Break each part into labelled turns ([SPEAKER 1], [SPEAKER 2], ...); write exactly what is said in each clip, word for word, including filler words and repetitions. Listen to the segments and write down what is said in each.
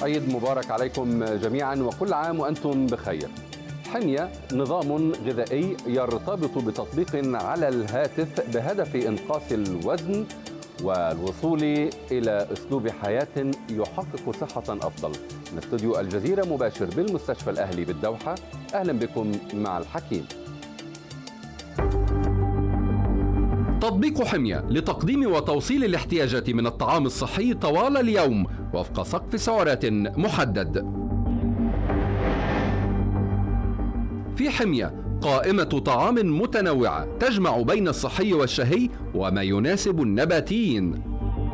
[SPEAKER 1] عيد مبارك عليكم جميعا وكل عام وأنتم بخير. حمية نظام غذائي يرتبط بتطبيق على الهاتف بهدف إنقاص الوزن والوصول إلى أسلوب حياة يحقق صحة أفضل. من استوديو الجزيرة مباشر بالمستشفى الأهلي بالدوحة، أهلا بكم مع الحكيم. تطبيق حمية لتقديم وتوصيل الاحتياجات من الطعام الصحي طوال اليوم وفق سقف سعرات محدد. في حمية قائمة طعام متنوعة تجمع بين الصحي والشهي وما يناسب النباتيين.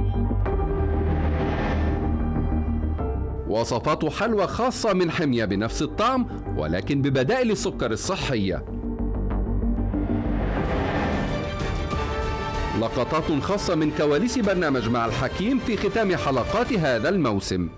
[SPEAKER 1] وصفات حلوى خاصة من حمية بنفس الطعم ولكن ببدائل السكر الصحية. لقطات خاصة من كواليس برنامج مع الحكيم في ختام حلقات هذا الموسم.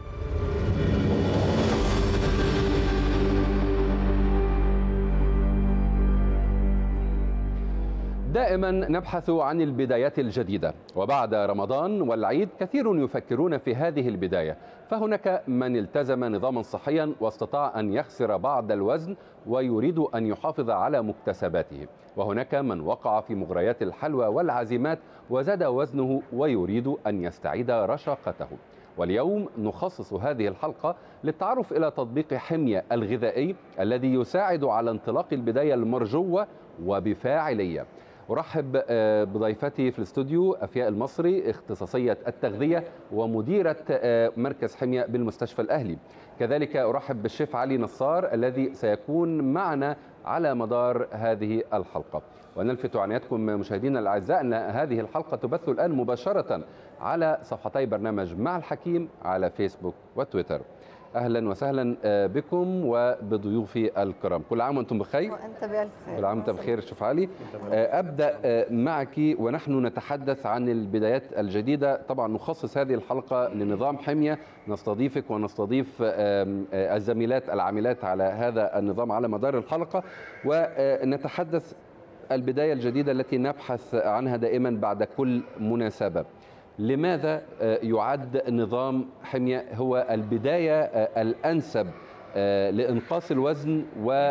[SPEAKER 1] دائما نبحث عن البدايات الجديدة، وبعد رمضان والعيد كثير يفكرون في هذه البداية، فهناك من التزم نظاما صحيا واستطاع أن يخسر بعض الوزن ويريد أن يحافظ على مكتسباته، وهناك من وقع في مغريات الحلوى والعزيمات وزاد وزنه ويريد أن يستعيد رشاقته. واليوم نخصص هذه الحلقة للتعرف إلى تطبيق حمية الغذائي الذي يساعد على انطلاق البداية المرجوة وبفاعلية. أرحب بضيفتي في الاستوديو أفياء المصري، اختصاصية التغذية ومديرة مركز حمية بالمستشفى الأهلي. كذلك أرحب بالشيف علي نصار الذي سيكون معنا على مدار هذه الحلقة. ونلفت عنايتكم مشاهدينا الأعزاء أن هذه الحلقة تبث الآن مباشرة على صفحتي برنامج مع الحكيم على فيسبوك وتويتر. أهلا وسهلا بكم وبضيوفي الكرام، كل عام وأنتم بخير.
[SPEAKER 2] وأنت بألف خير.
[SPEAKER 1] كل عام وأنت بخير شيف علي. أبدأ معك ونحن نتحدث عن البدايات الجديدة. طبعا نخصص هذه الحلقة لنظام حمية، نستضيفك ونستضيف الزميلات العاملات على هذا النظام على مدار الحلقة، ونتحدث البداية الجديدة التي نبحث عنها دائما بعد كل مناسبة. لماذا يعد نظام حمية هو البداية الأنسب لإنقاص الوزن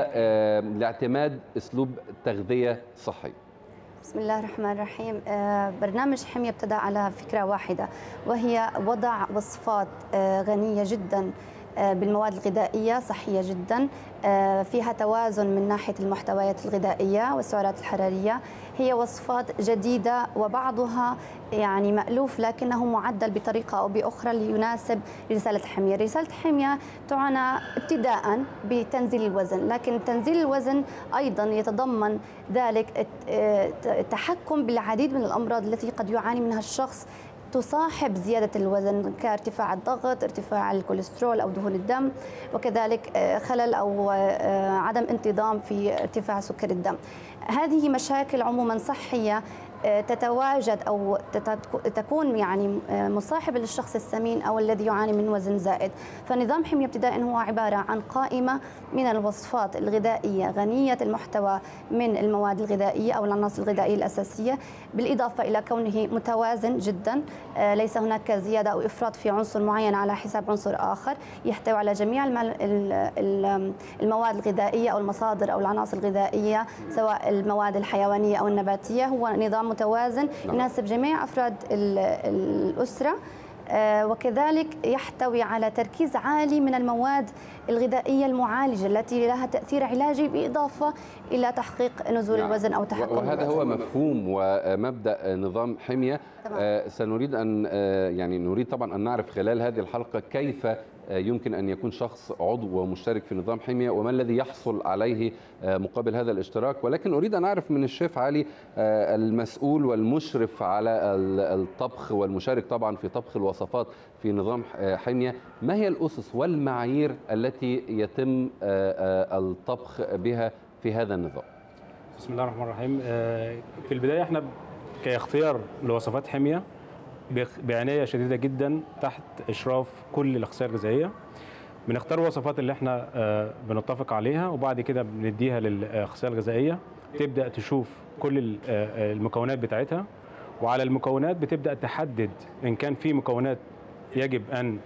[SPEAKER 1] ولاعتماد أسلوب تغذية صحي؟
[SPEAKER 2] بسم الله الرحمن الرحيم. برنامج حمية ابتدأ على فكرة واحدة، وهي وضع وصفات غنية جدا بالمواد الغذائية، صحية جدا، فيها توازن من ناحية المحتويات الغذائية والسعرات الحرارية. هي وصفات جديدة وبعضها يعني مألوف لكنه معدل بطريقة أو بأخرى ليناسب رسالة حمية. رسالة حمية تعنى ابتداء بتنزيل الوزن، لكن تنزيل الوزن أيضا يتضمن ذلك التحكم بالعديد من الأمراض التي قد يعاني منها الشخص تصاحب زيادة الوزن، كارتفاع الضغط، ارتفاع الكوليسترول أو دهون الدم، وكذلك خلل أو عدم انتظام في ارتفاع سكر الدم. هذه مشاكل عموما صحية تتواجد أو تكون يعني مصاحبة للشخص السمين أو الذي يعاني من وزن زائد. فنظام حمية ابتداء هو عبارة عن قائمة من الوصفات الغذائية غنية المحتوى من المواد الغذائية أو العناصر الغذائية الأساسية، بالإضافة إلى كونه متوازن جدا، ليس هناك زيادة أو إفراط في عنصر معين على حساب عنصر آخر، يحتوي على جميع المواد الغذائية أو المصادر أو العناصر الغذائية سواء المواد الحيوانية أو النباتية. هو نظام متوازن يناسب جميع أفراد الأسرة، وكذلك يحتوي على تركيز عالي من المواد الغذائية المعالجة التي لها تأثير علاجي بإضافة إلى تحقيق نزول نعم. الوزن أو تحكم
[SPEAKER 1] وهذا
[SPEAKER 2] الوزن.
[SPEAKER 1] هو مفهوم ومبدأ نظام حمية. آه سنريد أن آه يعني نريد طبعا أن نعرف خلال هذه الحلقة كيف يمكن أن يكون شخص عضو ومشترك في نظام حمية وما الذي يحصل عليه مقابل هذا الاشتراك، ولكن أريد أن أعرف من الشيف علي المسؤول والمشرف على الطبخ والمشارك طبعا في طبخ الوصفات في نظام حمية، ما هي الأسس والمعايير التي يتم الطبخ بها في هذا النظام؟
[SPEAKER 3] بسم الله الرحمن الرحيم. في البداية احنا كاختيار لوصفات حمية بعناية شديدة جدا تحت إشراف كل الأخصائيات الغذائية، بنختار الوصفات اللي احنا بنتفق عليها وبعد كده بنديها للأخصائية الغذائية تبدأ تشوف كل المكونات بتاعتها، وعلى المكونات بتبدأ تحدد إن كان في مكونات يجب أن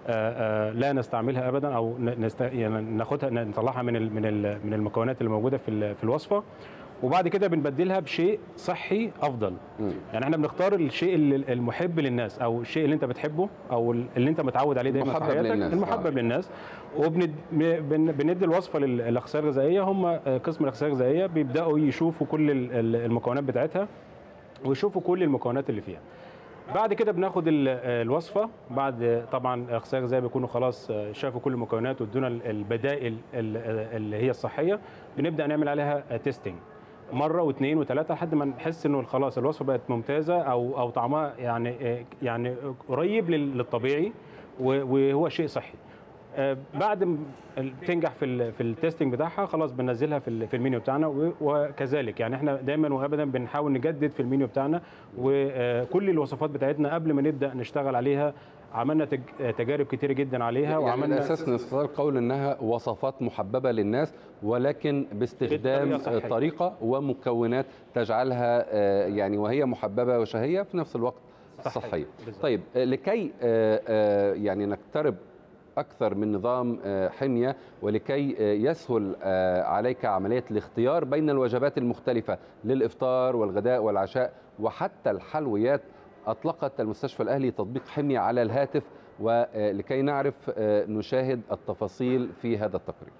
[SPEAKER 3] لا نستعملها ابدا او نست... يعني ناخدها نطلعها من ال... من ال... من المكونات اللي موجوده في ال... في الوصفه، وبعد كده بنبدلها بشيء صحي افضل. م. يعني احنا بنختار الشيء المحب للناس او الشيء اللي انت بتحبه او اللي انت متعود عليه دايما في حياتك، المحبب آه. للناس. وبندي الوصفه للاخصائيه الغذائيه، هم قسم الاخصائيه الغذائيه بيبداوا يشوفوا كل المكونات بتاعتها ويشوفوا كل المكونات اللي فيها. بعد كده بناخد الوصفه، بعد طبعا الاخصائيه الغذائيه بيكونوا خلاص شافوا كل المكونات وادونا البدائل اللي هي الصحيه، بنبدا نعمل عليها تيستنج مره واثنين وثلاثه لحد ما نحس انه خلاص الوصفه بقت ممتازه او او طعمها يعني يعني قريب للطبيعي وهو شيء صحي. بعد ما تنجح في في التستنج بتاعها خلاص بننزلها في في المنيو بتاعنا، وكذلك يعني احنا دايما وابدا بنحاول نجدد في المنيو بتاعنا، وكل الوصفات بتاعتنا قبل ما نبدا نشتغل عليها عملنا تجارب كتير جدا عليها.
[SPEAKER 1] يعني
[SPEAKER 3] وعملنا
[SPEAKER 1] الاساس نستطيع القول انها وصفات محببه للناس، ولكن باستخدام طريقه ومكونات تجعلها يعني وهي محببه وشهيه في نفس الوقت صحيه. طيب لكي يعني نقترب أكثر من نظام حمية ولكي يسهل عليك عملية الاختيار بين الوجبات المختلفة للإفطار والغداء والعشاء وحتى الحلويات، أطلقت المستشفى الأهلي تطبيق حمية على الهاتف، ولكي نعرف نشاهد التفاصيل في هذا التقرير.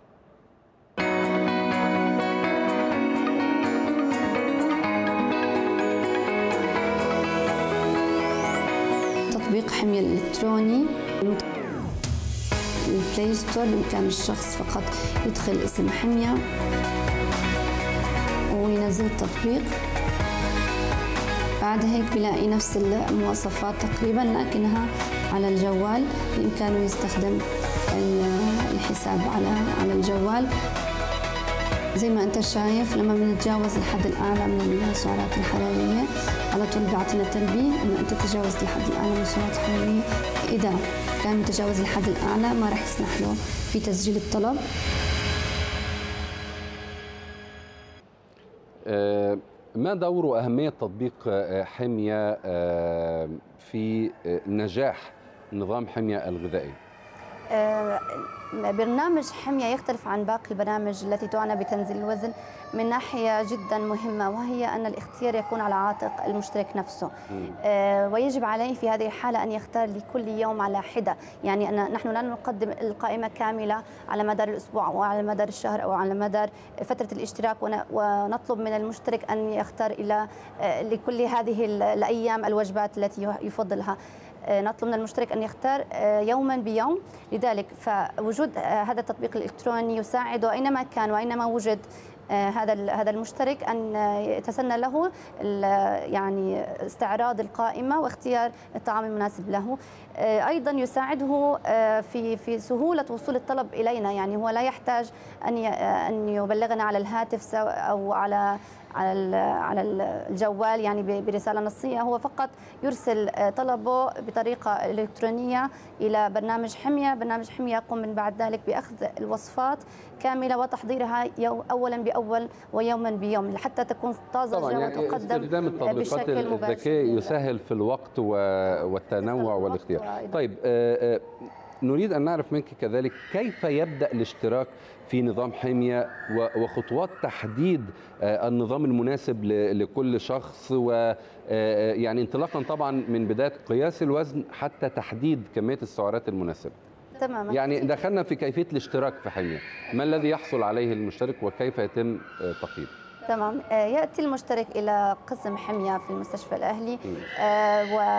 [SPEAKER 2] تطبيق حمية الإلكتروني البلاي ستور، بإمكان الشخص فقط يدخل اسم حمية وينزل التطبيق. بعد هيك بلاقي نفس المواصفات تقريبا لكنها على الجوال، بإمكانه يستخدم الحساب على على الجوال. زي ما انت شايف لما بنتجاوز الحد الأعلى من السعرات الحرارية على طول بيعطينا تنبيه إنه أنت تجاوزت الحد الأعلى من السعرات الحرارية. إذا كان متجاوز الحد الأعلى ما راح يسمح له في تسجيل الطلب.
[SPEAKER 1] ما دور وأهمية تطبيق حمية في نجاح نظام حمية الغذائي؟
[SPEAKER 2] برنامج حمية يختلف عن باقي البرامج التي تعنى بتنزيل الوزن من ناحية جدا مهمة، وهي أن الاختيار يكون على عاتق المشترك نفسه. آه ويجب عليه في هذه الحالة أن يختار لكل يوم على حدة، يعني أن نحن لا نقدم القائمة كاملة على مدار الأسبوع أو على مدار الشهر أو على مدار فترة الاشتراك، ونطلب من المشترك أن يختار إلى آه لكل هذه الأيام الوجبات التي يفضلها. نطلب من المشترك أن يختار يوما بيوم. لذلك فوجود هذا التطبيق الإلكتروني يساعده أينما كان وأينما وجد هذا هذا المشترك أن يتسنى له يعني استعراض القائمة واختيار الطعام المناسب له. أيضا يساعده في في سهولة وصول الطلب إلينا، يعني هو لا يحتاج أن أن يبلغنا على الهاتف أو على على على الجوال يعني برساله نصيه، هو فقط يرسل طلبه بطريقه الكترونيه الى برنامج حميه. برنامج حميه يقوم من بعد ذلك باخذ الوصفات كامله وتحضيرها اولا باول ويوما بيوم حتى تكون طازجه
[SPEAKER 1] طبعا. يعني
[SPEAKER 2] وتقدم
[SPEAKER 1] استخدام التطبيقات الذكيه يسهل في الوقت والتنوع والاختيار. طيب نريد أن نعرف منك كذلك كيف يبدأ الاشتراك في نظام حمية وخطوات تحديد النظام المناسب لكل شخص، ويعني انطلاقا طبعا من بداية قياس الوزن حتى تحديد كمية السعرات المناسبة.
[SPEAKER 2] تماما.
[SPEAKER 1] يعني دخلنا في كيفية الاشتراك في حمية، ما الذي يحصل عليه المشترك وكيف يتم تقييمه؟
[SPEAKER 2] تمام. يأتي المشترك إلى قسم حمية في المستشفى الأهلي آه و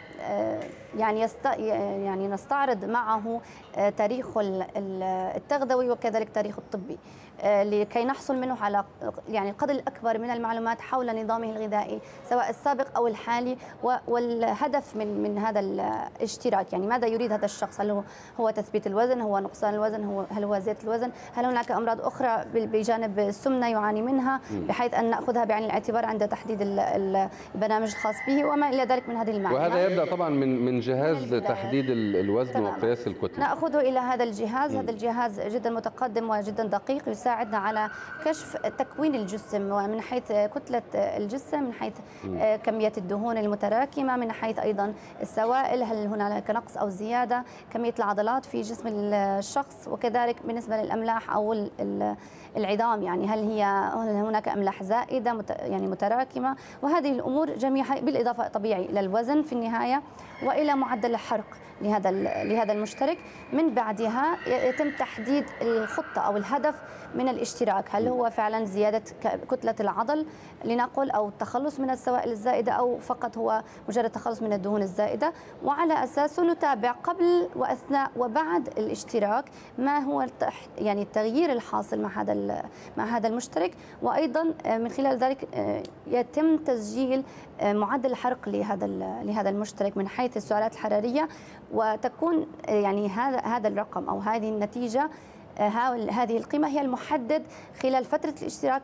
[SPEAKER 2] يعني يست... يعني نستعرض معه تاريخه التغذوي وكذلك تاريخه الطبي لكي نحصل منه على يعني القدر الأكبر من المعلومات حول نظامه الغذائي سواء السابق أو الحالي، والهدف من من هذا الاشتراك، يعني ماذا يريد هذا الشخص؟ هل هو تثبيت الوزن؟ هو نقصان الوزن؟ هو هل هو زيادة الوزن؟ هل هناك أمراض أخرى بجانب السمنة يعاني منها بحيث أن نأخذها بعين الاعتبار عند تحديد البرنامج الخاص به وما إلى ذلك من هذه المعلومات.
[SPEAKER 1] وهذا يبدأ طبعا من من جهاز
[SPEAKER 2] من
[SPEAKER 1] تحديد الوزن
[SPEAKER 2] تماما.
[SPEAKER 1] وقياس الكتله.
[SPEAKER 2] ناخذه الى هذا الجهاز،
[SPEAKER 1] م.
[SPEAKER 2] هذا الجهاز جدا متقدم وجدا دقيق، يساعدنا على كشف تكوين الجسم ومن حيث كتله الجسم، من حيث م. كميه الدهون المتراكمه، من حيث ايضا السوائل، هل هناك نقص او زياده، كميه العضلات في جسم الشخص، وكذلك بالنسبه للاملاح او العظام، يعني هل هي هناك املاح زائده يعني متراكمه، وهذه الامور جميعها بالاضافه طبيعي الى الوزن في النهايه والى معدل الحرق لهذا لهذا المشترك. من بعدها يتم تحديد الخطه او الهدف من الاشتراك، هل هو فعلا زياده كتله العضل لنقل او التخلص من السوائل الزائده، او فقط هو مجرد التخلص من الدهون الزائده، وعلى اساسه نتابع قبل واثناء وبعد الاشتراك ما هو يعني التغيير الحاصل مع هذا مع هذا المشترك، وايضا من خلال ذلك يتم تسجيل معدل الحرق لهذا لهذا المشترك من حيث السعرات الحراريه، وتكون يعني هذا هذا الرقم او هذه النتيجه، هذه القيمه هي المحدد خلال فتره الاشتراك،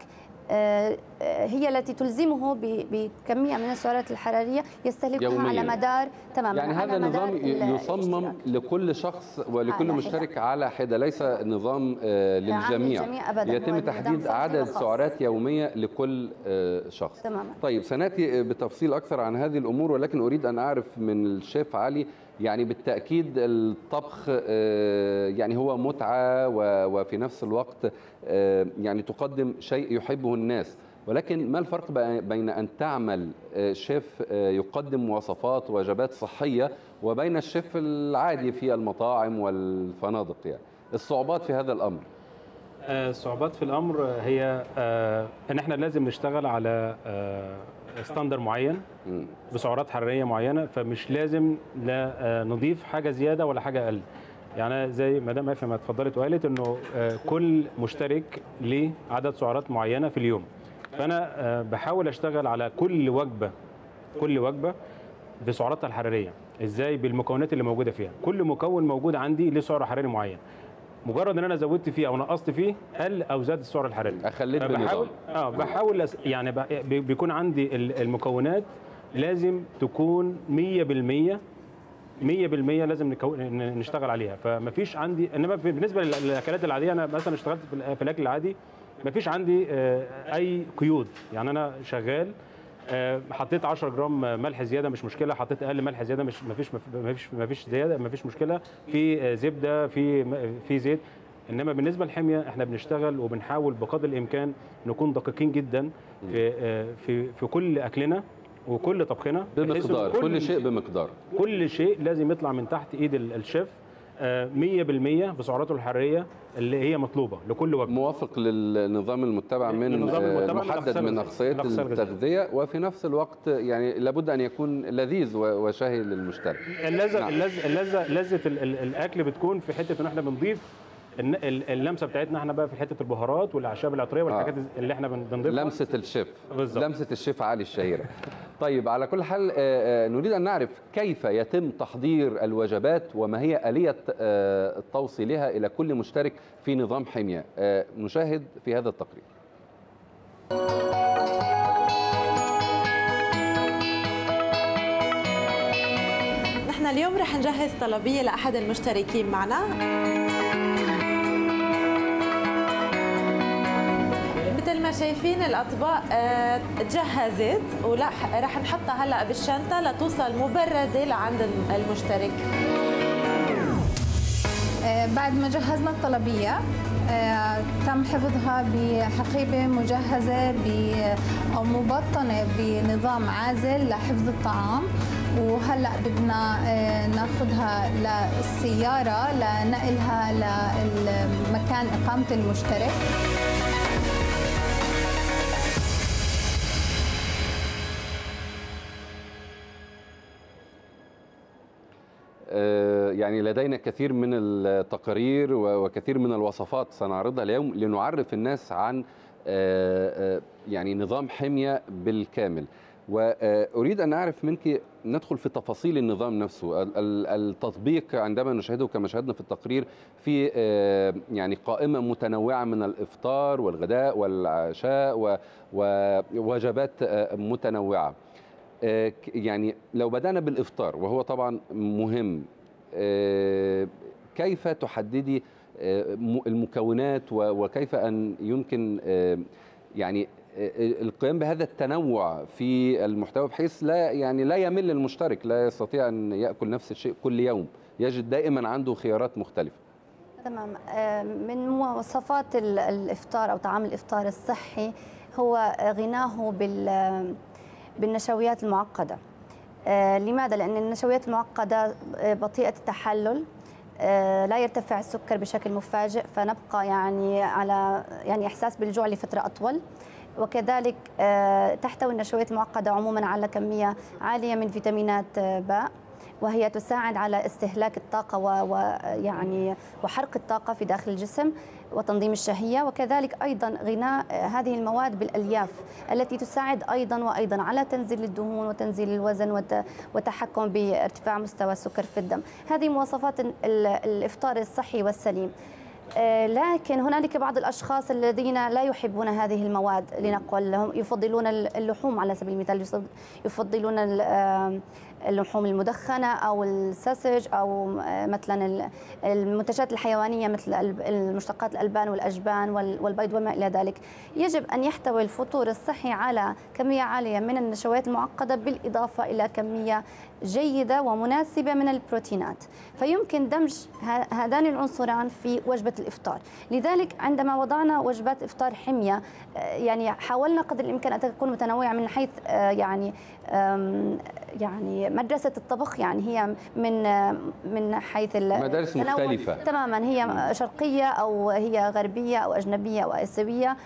[SPEAKER 2] هي التي تلزمه بكميه من السعرات الحراريه يستهلكها يومياً على مدار تماما.
[SPEAKER 1] يعني هذا النظام يصمم لكل شخص ولكل مشترك على حده، ليس نظام للجميع، أبداً. يتم تحديد عدد سعرات يوميه لكل شخص.
[SPEAKER 2] تماما.
[SPEAKER 1] طيب سناتي بتفصيل اكثر عن هذه الامور، ولكن اريد ان اعرف من الشيف علي، يعني بالتأكيد الطبخ يعني هو متعة وفي نفس الوقت يعني تقدم شيء يحبه الناس، ولكن ما الفرق بين أن تعمل شيف يقدم وصفات وجبات صحية وبين الشيف العادي في المطاعم والفنادق؟ يعني الصعوبات في هذا الأمر.
[SPEAKER 3] الصعوبات في الأمر هي أن احنا لازم نشتغل على ستاندر معين بسعرات حراريه معينه، فمش لازم لا نضيف حاجه زياده ولا حاجه اقل. يعني زي مدام افهم اتفضلت وقالت انه كل مشترك ليه عدد سعرات معينه في اليوم، فانا بحاول اشتغل على كل وجبه كل وجبه بسعراتها الحراريه ازاي، بالمكونات اللي موجوده فيها. كل مكون موجود عندي له سعر حراري معين، مجرد ان انا زودت فيه او نقصت فيه قل او زاد السعر الحراري،
[SPEAKER 1] اخليت
[SPEAKER 3] بحاول اه بحاول يعني بيكون عندي المكونات لازم تكون مية بالمية مية بالمية لازم نشتغل عليها، فما فيش عندي. انما بالنسبه للاكلات العاديه، انا مثلا اشتغلت في الاكل العادي ما فيش عندي اي قيود، يعني انا شغال حطيت عشرة جرام ملح زياده مش مشكله، حطيت اقل ملح زياده مش ما فيش ما فيش ما فيش زياده ما فيش مشكله، في زبده في في زيت. انما بالنسبه للحميه احنا بنشتغل وبنحاول بقدر الامكان نكون دقيقين جدا في في في كل اكلنا وكل طبخنا،
[SPEAKER 1] بمقدار كل, كل شيء بمقدار
[SPEAKER 3] كل شيء لازم يطلع من تحت ايد الشيف مية بالمية بسعراته الحراريه اللي هي مطلوبه لكل وجبه،
[SPEAKER 1] موافق للنظام المتبع من محدد من اقصيه التغذيه، وفي نفس الوقت يعني لابد ان يكون لذيذ وشهي للمشترك.
[SPEAKER 3] اللذه نعم. اللذه اللذه لذه الاكل بتكون في حته ان احنا بنضيف اللمسه بتاعتنا احنا بقى في حته البهارات والاعشاب العطريه والحاجات آه. اللي احنا بنضيفها،
[SPEAKER 1] لمسه الشيف
[SPEAKER 3] بالزبط.
[SPEAKER 1] لمسه الشيف علي الشهيره. طيب على كل حال نريد ان نعرف كيف يتم تحضير الوجبات وما هي اليه توصيلها الى كل مشترك في نظام حميه. نشاهد في هذا التقرير.
[SPEAKER 4] نحن اليوم رح نجهز طلبيه لاحد المشتركين معنا. مثل ما شايفين الاطباق تجهزت ورح نحطها هلا بالشنطه لتوصل مبرده لعند المشترك.
[SPEAKER 5] بعد ما جهزنا الطلبيه تم حفظها بحقيبه مجهزه او مبطنه بنظام عازل لحفظ الطعام، وهلا بدنا ناخذها للسياره لنقلها لمكان اقامه المشترك.
[SPEAKER 1] يعني لدينا كثير من التقارير وكثير من الوصفات سنعرضها اليوم لنعرف الناس عن يعني نظام حمية بالكامل، وأريد أن أعرف منك ندخل في تفاصيل النظام نفسه. التطبيق عندما نشاهده كما شاهدنا في التقرير في يعني قائمة متنوعة من الإفطار والغداء والعشاء ووجبات متنوعة. يعني لو بدأنا بالإفطار وهو طبعا مهم، كيف تحددي المكونات وكيف أن يمكن يعني القيام بهذا التنوع في المحتوى بحيث لا يعني لا يمل المشترك، لا يستطيع أن يأكل نفس الشيء كل يوم، يجد دائما عنده خيارات مختلفة؟
[SPEAKER 2] تمام. من مواصفات الإفطار أو طعام الإفطار الصحي هو غناه بال بالنشويات المعقدة. لماذا؟ لأن النشويات المعقدة بطيئة التحلل، لا يرتفع السكر بشكل مفاجئ، فنبقى يعني على يعني إحساس بالجوع لفترة أطول. وكذلك تحتوي النشويات المعقدة عموما على كمية عالية من فيتامينات باء، وهي تساعد على استهلاك الطاقة ويعني وحرق الطاقة في داخل الجسم وتنظيم الشهية. وكذلك أيضا غناء هذه المواد بالألياف التي تساعد أيضا وأيضا على تنزيل الدهون وتنزيل الوزن وتحكم بارتفاع مستوى السكر في الدم. هذه مواصفات الإفطار الصحي والسليم. لكن هنالك بعض الأشخاص الذين لا يحبون هذه المواد، لنقل لهم يفضلون اللحوم على سبيل المثال، يفضلون اللحوم المدخنة أو الساسج أو مثلا المنتجات الحيوانية مثل المشتقات الألبان والأجبان والبيض وما إلى ذلك. يجب أن يحتوي الفطور الصحي على كمية عالية من النشويات المعقدة بالإضافة إلى كمية جيدة ومناسبة من البروتينات، فيمكن دمج هذان العنصران في وجبة الإفطار. لذلك عندما وضعنا وجبات إفطار حمية يعني حاولنا قدر الإمكان أن تكون متنوعة من حيث يعني يعني مدرسة الطبخ، يعني هي من من حيث
[SPEAKER 1] مدارس مختلفة
[SPEAKER 2] تماما، هي شرقية أو هي غربية أو أجنبية أو آسيوية.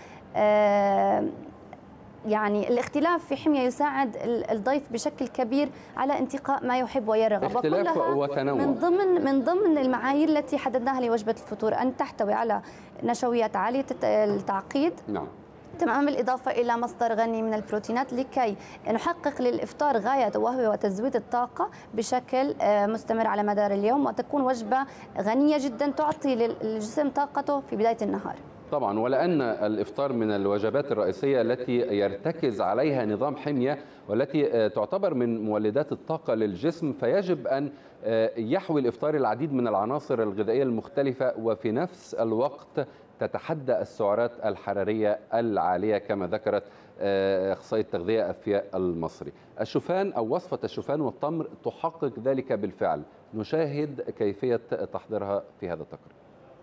[SPEAKER 2] يعني الاختلاف في حمية يساعد الضيف بشكل كبير على انتقاء ما يحب ويرغب.
[SPEAKER 1] اختلاف وتنوع
[SPEAKER 2] من ضمن من ضمن المعايير التي حددناها لوجبة الفطور أن تحتوي على نشويات عالية التعقيد.
[SPEAKER 1] نعم.
[SPEAKER 2] تمام، بالإضافة إلى مصدر غني من البروتينات لكي نحقق للإفطار غايته وهو تزويد الطاقة بشكل مستمر على مدار اليوم، وتكون وجبة غنية جدا تعطي للجسم طاقته في بداية النهار.
[SPEAKER 1] طبعا، ولأن الإفطار من الوجبات الرئيسية التي يرتكز عليها نظام حمية والتي تعتبر من مولدات الطاقة للجسم، فيجب أن يحوي الإفطار العديد من العناصر الغذائية المختلفة وفي نفس الوقت تتحدى السعرات الحرارية العالية كما ذكرت أخصائي التغذية أفياء المصري. الشوفان أو وصفة الشوفان والتمر تحقق ذلك بالفعل. نشاهد كيفية تحضيرها في هذا التقرير.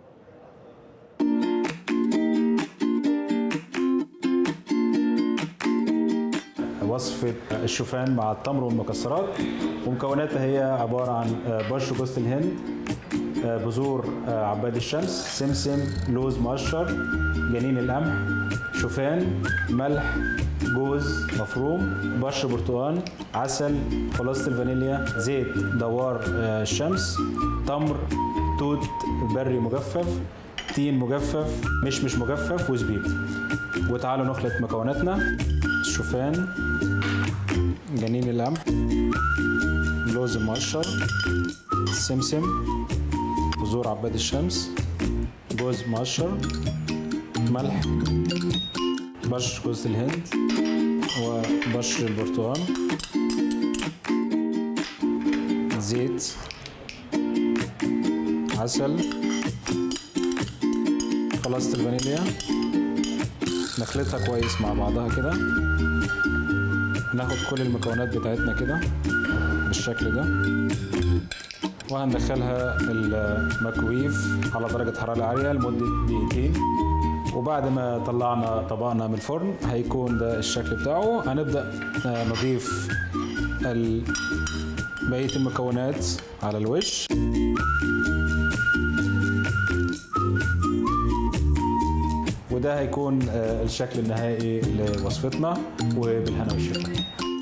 [SPEAKER 6] وصفة الشوفان مع التمر والمكسرات، ومكوناتها هي عبارة عن بشر جوز الهند، بذور عباد الشمس، سمسم، لوز مقشر، جنين القمح، شوفان، ملح، جوز مفروم، بشر برتقال، عسل، خلاصة الفانيليا، زيت دوار الشمس، تمر، توت بري مجفف، تين مجفف، مشمش مجفف، وزبيب. وتعالوا نخلط مكوناتنا: الشوفان، جنين القمح، لوز المقشر، السمسم، بذور عباد الشمس، جوز مقشر، ملح، بشر جوز الهند وبشر البرتقال، زيت، عسل، خلاصة الفانيليا. نخلطها كويس مع بعضها كده. ناخد كل المكونات بتاعتنا كده بالشكل ده، وهندخلها الميكرويف على درجة حرارة عالية لمدة دقيقتين. وبعد ما طلعنا طبقنا من الفرن هيكون ده الشكل بتاعه. هنبدأ نضيف بقية المكونات على الوش. وده هيكون الشكل النهائي لوصفتنا، وبالهنا والشفا.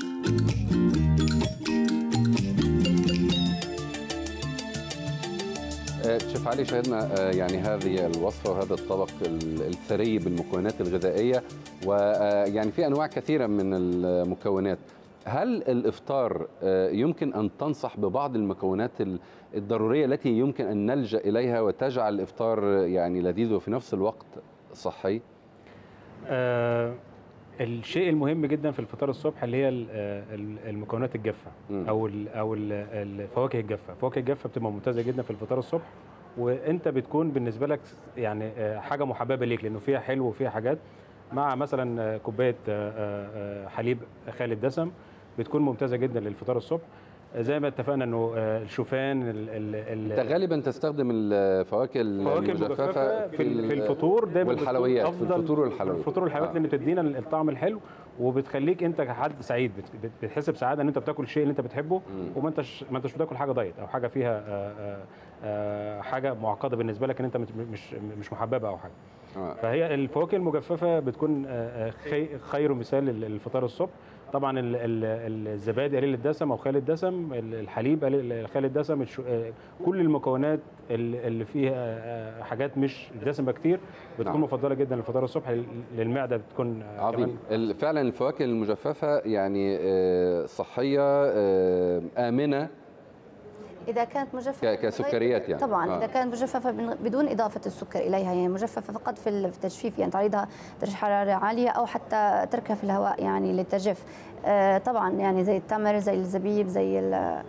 [SPEAKER 1] شيف علي، شاهدنا يعني هذه الوصفة وهذا الطبق الثري بالمكونات الغذائية، ويعني في أنواع كثيرة من المكونات. هل الإفطار يمكن أن تنصح ببعض المكونات الضرورية التي يمكن أن نلجأ إليها وتجعل الإفطار يعني لذيذ وفي نفس الوقت صحي؟
[SPEAKER 3] آه الشيء المهم جدا في الفطار الصبح اللي هي المكونات الجافه او ال او ال الفواكه الجافه. الفواكه الجافه بتبقى ممتازه جدا في الفطار الصبح، وانت بتكون بالنسبه لك يعني حاجه محببه ليك لانه فيها حلو وفيها حاجات، مع مثلا كوبايه حليب خالي الدسم بتكون ممتازه جدا للفطار الصبح. زي ما اتفقنا انه الشوفان
[SPEAKER 1] انت غالبا تستخدم الفواكه المجففه
[SPEAKER 3] في الفطور دايما
[SPEAKER 1] والحلويات، في الفطور والحلويات
[SPEAKER 3] الفطور والحلويات آه. لان بتدينا الطعم الحلو وبتخليك انت كحد سعيد، بتحس بسعاده ان انت بتاكل الشيء اللي انت بتحبه، وما انتش ما انتش بتاكل حاجه دايت او حاجه فيها آآ آآ حاجه معقده بالنسبه لك ان انت مش مش محببه او حاجه. آه. فهي الفواكه المجففه بتكون خير مثال للفطار الصبح. طبعا الزبادي قليل الدسم او خالي الدسم، الحليب خالي الدسم، كل المكونات اللي فيها حاجات مش دسمه كتير بتكون نعم. مفضله جدا للفطار الصبح، للمعده بتكون
[SPEAKER 1] عظيم. فعلا الفواكه المجففه يعني صحيه آمنه
[SPEAKER 2] إذا كانت مجففة
[SPEAKER 1] كسكريات يعني.
[SPEAKER 2] طبعا
[SPEAKER 1] آه.
[SPEAKER 2] إذا كانت مجففة بدون إضافة السكر إليها، يعني مجففة فقط في التجفيف، يعني تعريضها درجة حرارة عالية أو حتى تركها في الهواء يعني للتجف. آه طبعا يعني زي التمر، زي الزبيب، زي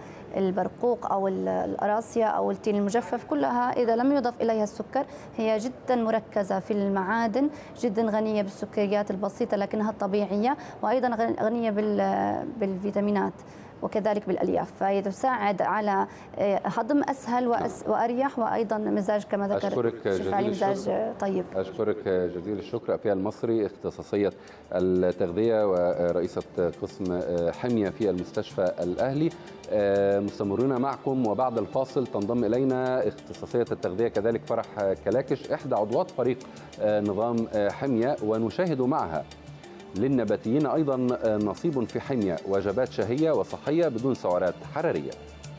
[SPEAKER 2] البرقوق أو القراصية أو التين المجفف، كلها إذا لم يضف إليها السكر هي جدا مركزة في المعادن، جدا غنية بالسكريات البسيطة لكنها الطبيعية، وأيضا غنية بالفيتامينات وكذلك بالالياف، فهي تساعد على هضم اسهل واريح، وايضا مزاج كما ذكر
[SPEAKER 1] أشكرك جزيل
[SPEAKER 2] مزاج طيب.
[SPEAKER 1] اشكرك جزيل الشكر. أفيا المصري، اختصاصيه التغذيه ورئيسه قسم حميه في المستشفى الاهلي. مستمرون معكم، وبعد الفاصل تنضم الينا اختصاصيه التغذيه كذلك فرح كلاكش احدى عضوات فريق نظام حميه، ونشاهد معها للنباتيين أيضا نصيب في حمية، وجبات شهية وصحية بدون سعرات حرارية.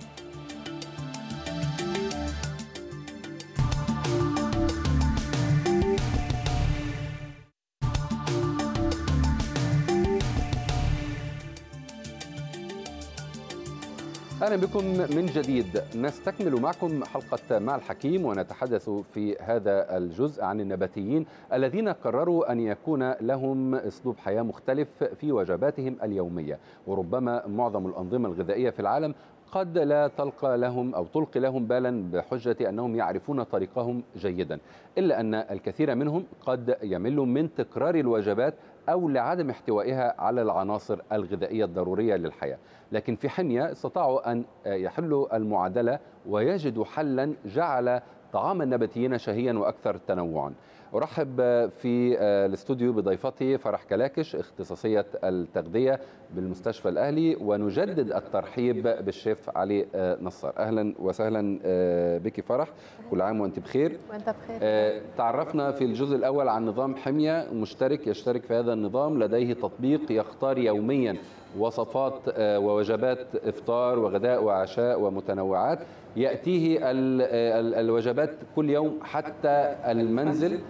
[SPEAKER 1] أهلا بكم من جديد. نستكمل معكم حلقة مع الحكيم، ونتحدث في هذا الجزء عن النباتيين الذين قرروا أن يكون لهم أسلوب حياة مختلف في وجباتهم اليومية، وربما معظم الأنظمة الغذائية في العالم قد لا تلقى لهم أو تلقي لهم بالا بحجة أنهم يعرفون طريقهم جيدا، إلا أن الكثير منهم قد يمل من تكرار الوجبات أو لعدم احتوائها على العناصر الغذائية الضرورية للحياة. لكن في حمية استطاعوا أن يحلوا المعادلة ويجدوا حلا جعل طعام النباتيين شهيا وأكثر تنوعا. أرحب في الاستوديو بضيفتي فرح كلاكش اختصاصية التغذية بالمستشفى الأهلي، ونجدد الترحيب بالشيف علي نصار. أهلا وسهلا بك فرح، كل عام وأنت بخير.
[SPEAKER 4] وأنت بخير.
[SPEAKER 1] تعرفنا في الجزء الأول عن نظام حمية. مشترك يشترك في هذا النظام لديه تطبيق يختار يوميا وصفات ووجبات إفطار وغداء وعشاء ومتنوعات، يأتيه الوجبات كل يوم حتى المنزل.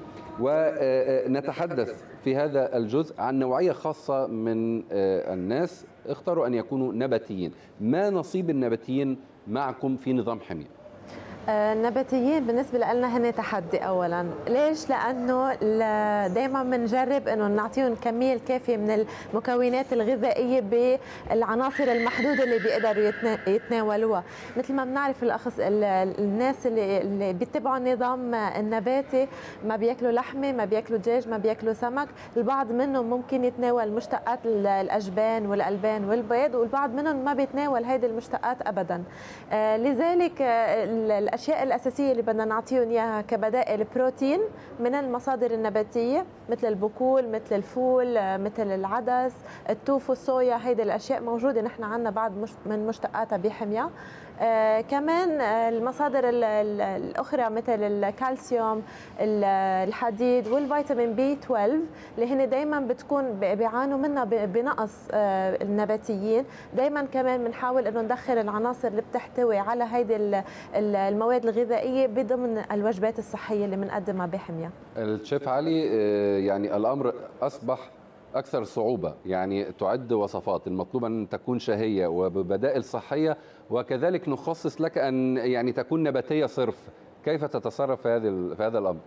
[SPEAKER 1] ونتحدث في هذا الجزء عن نوعية خاصة من الناس اختاروا أن يكونوا نباتيين. ما نصيب النباتيين معكم في نظام حمية؟
[SPEAKER 4] النباتيين بالنسبة لنا هن تحدي أولا. ليش؟ لأنه دائما بنجرب أنه نعطيهم الكمية الكافية من المكونات الغذائية بالعناصر المحدودة اللي بيقدروا يتناولوها. مثل ما بنعرف الأخص الناس اللي, اللي بيتبعوا النظام النباتي ما بياكلوا لحمة، ما بياكلوا دجاج، ما بياكلوا سمك. البعض منهم ممكن يتناول مشتقات الأجبان والألبان والبيض، والبعض منهم ما بيتناول هذه المشتقات أبدا. آه لذلك الأشياء الأساسية اللي بدنا نعطيهم إياها كبدائل بروتين من المصادر النباتية مثل البقول، مثل الفول، مثل العدس، التوفو، الصويا. هيدي الأشياء موجودة نحن عنا بعض من مشتقاتها بحمية. آه كمان المصادر الأخرى مثل الكالسيوم، الحديد والفيتامين بي اثنا عشر اللي هن دايما بتكون بيعانوا منها بنقص آه النباتيين. دايما كمان بنحاول انه ندخل العناصر اللي بتحتوي على هيدي المواد الغذائية بضمن الوجبات الصحية اللي بنقدمها بحمية.
[SPEAKER 1] الشيف علي، يعني الأمر أصبح أكثر صعوبة، يعني تعد وصفات المطلوب أن تكون شهية وببدائل صحية، وكذلك نخصص لك أن يعني تكون نباتية صرف. كيف تتصرف في هذا في هذا الأمر؟